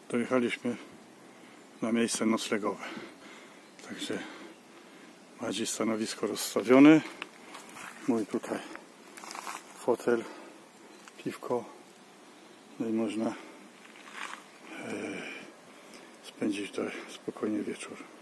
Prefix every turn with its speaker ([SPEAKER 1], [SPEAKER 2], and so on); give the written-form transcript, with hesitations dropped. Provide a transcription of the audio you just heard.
[SPEAKER 1] dojechaliśmy na miejsce noclegowe. Także bardziej stanowisko rozstawione. Mój tutaj fotel, piwko. No i można spędzić tutaj spokojnie wieczór.